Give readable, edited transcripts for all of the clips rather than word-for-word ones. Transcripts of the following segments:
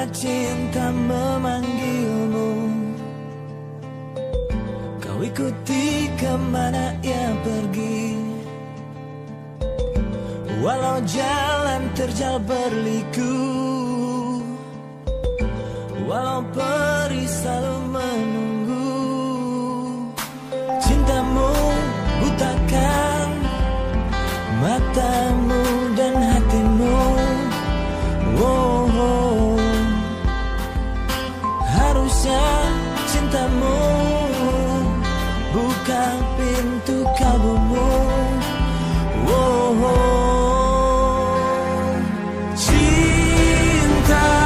cinta memanggilmu, kau ikuti kemana ia pergi. Walau jalan terjal berliku, walau peri selalu menunggu, cintamu butakan matamu dan hatimu. Oh, oh. Harusnya cintamu buka pintu kalbumu. Oh, oh. Cinta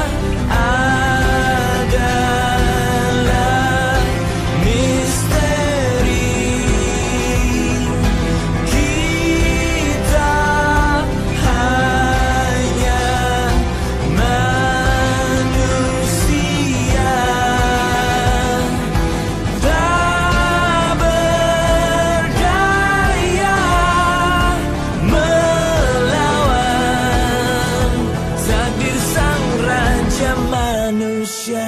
adalah misteri, kita hanya manusia, tak berdaya melawan takdir sang raja manusia.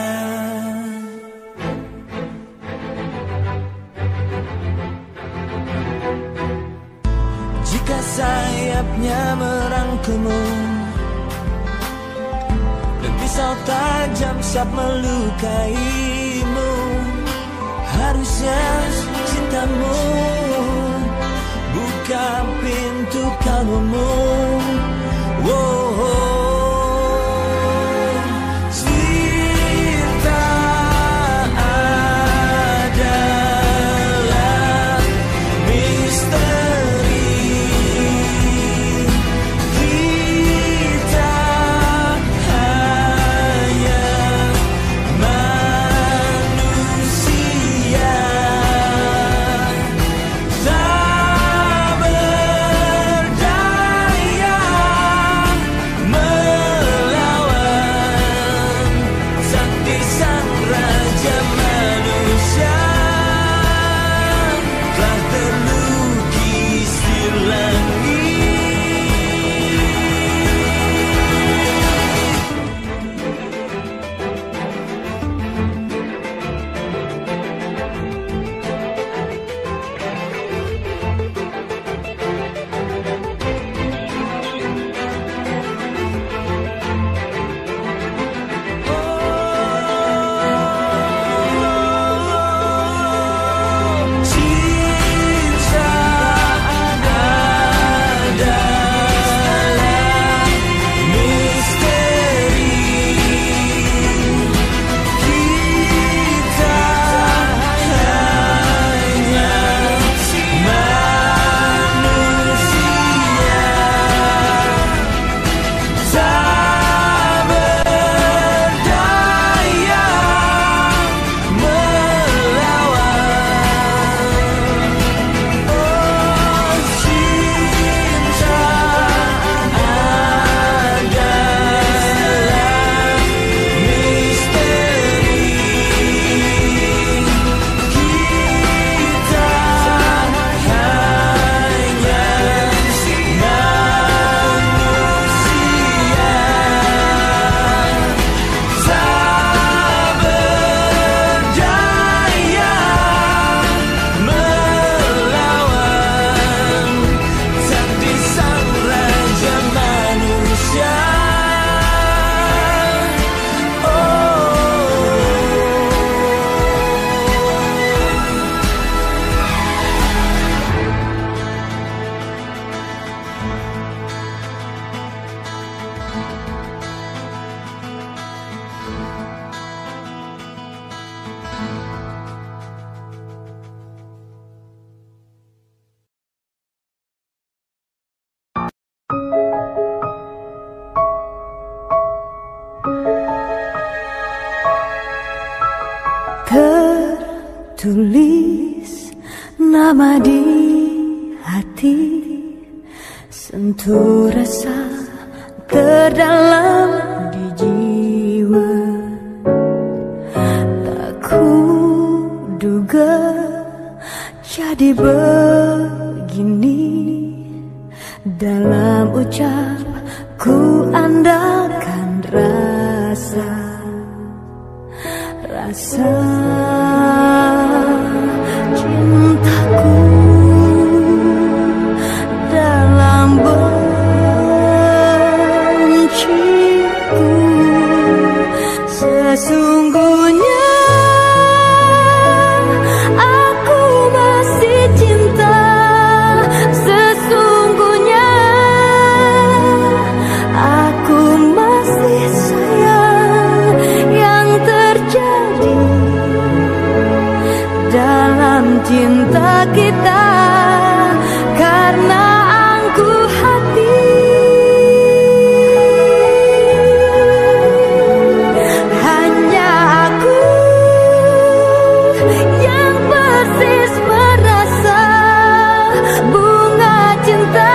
Jika sayapnya merangkulmu dan pisau tajam siap melukaimu, harusnya cintamu buka pintu kalbumu. Oh, oh. Cinta adalah misteri, kita hanya manusia, tak berdaya melawan takdir sang raja manusia. Telah terlukis di langit. Cinta adalah misteri, kita hanya manusia, tak berdaya melawan. Oh, cinta adalah misteri, kita hanya manusia, tak berdaya melawan takdir sang raja manusia. Tertulis nama di hati, sentuh rasa terdalam di jiwa. Tak kuduga jadi begini, dalam ucap ku andalkan rasa. cinta kita, karena angkuh hati. Hanya aku yang persis merasa bunga cinta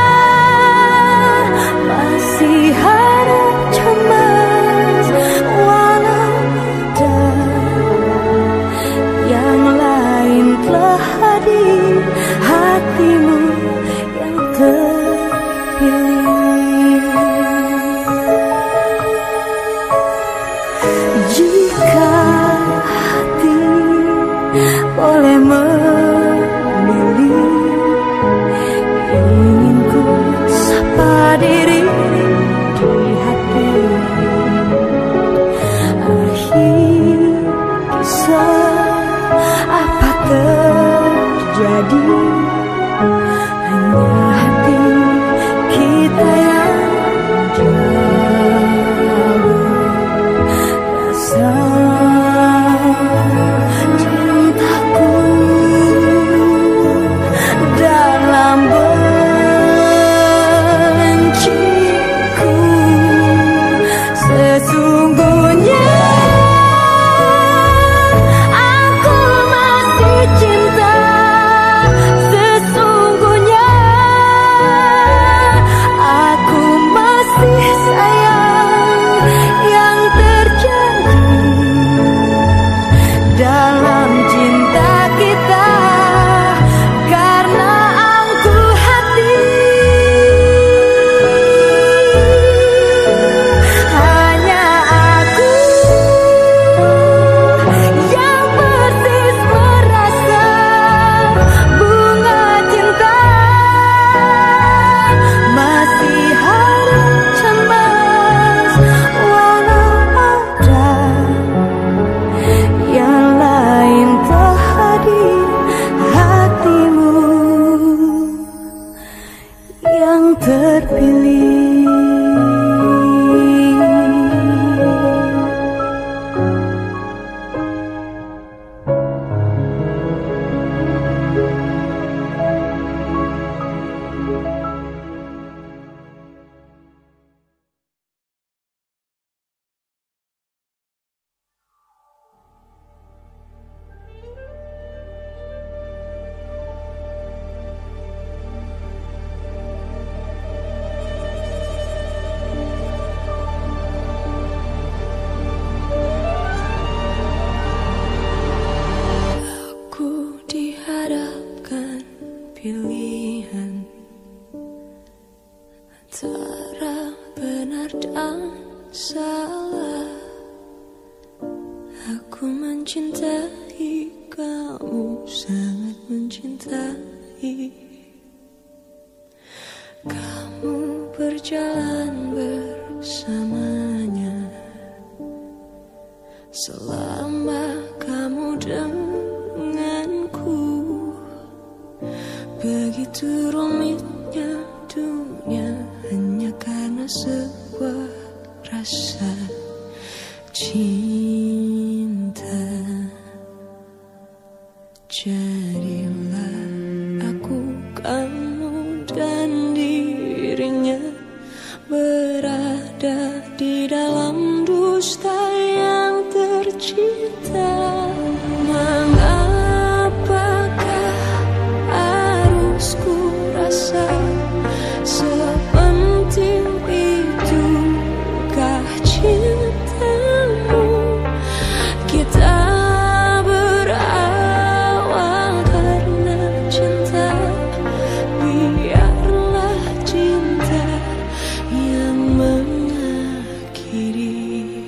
masih harap cemas, walau ada yang lain telah hadir, hatimu yang terpilih. Jika hati boleh memilih, ingin ku sapa diri di hati. Akhir kisah apa terjadi, hanya hati kita yang jauh. Rasa cintaku dalam benciku, sesungguhnya aku masih cinta. Sesungguhnya aku masih sayang. Yang terjadi dalam cinta kita, karena angkuh hati. Hanya aku yang persis merasa bunga cinta masih harap cemas, walau ada yang lain telah hadir, hatimu yang terpilih. Aku dihadapkan pilihan antara benar dan salah. Aku mencintai kamu, sangat mencintai. Kamu berjalan bersamanya selama kamu denganku. Begitu rumitnya dunia hanya karena sebuah rasa cinta. Jadilah aku, kamu dan dirinya berada di dalam dusta yang tercipta. Mengapakah harus ku rasa sepenting itukah cintamu? Kita berawal karena cinta, biarlah cinta yang mengakhiri.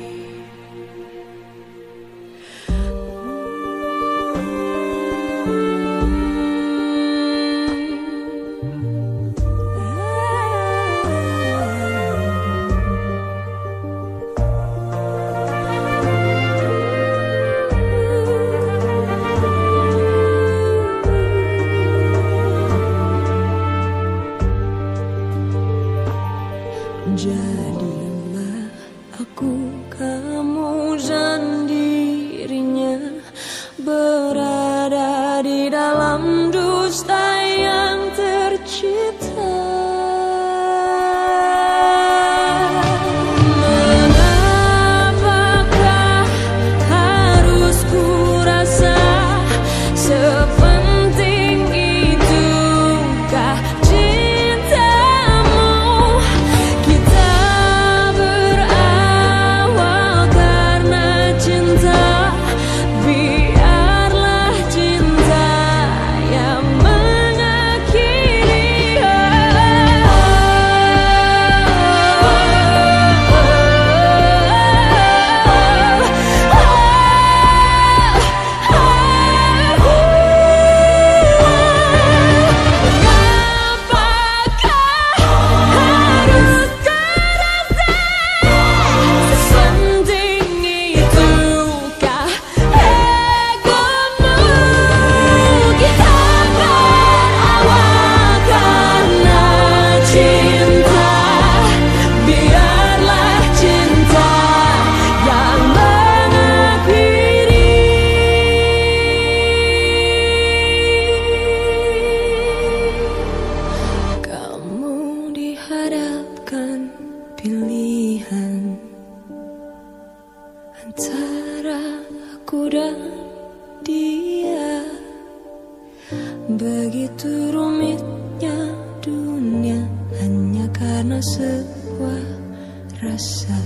Jadilah aku, kamu dan dirinya berada di dalam rasa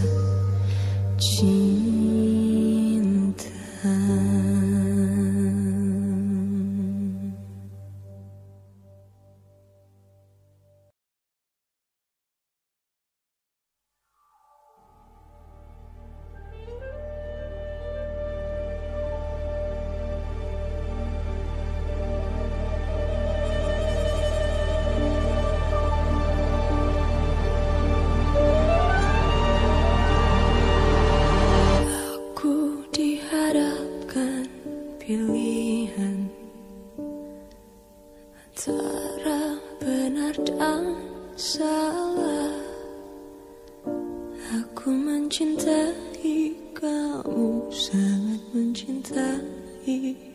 cinta. Pilihan antara benar dan salah. Aku mencintai kamu, sangat mencintai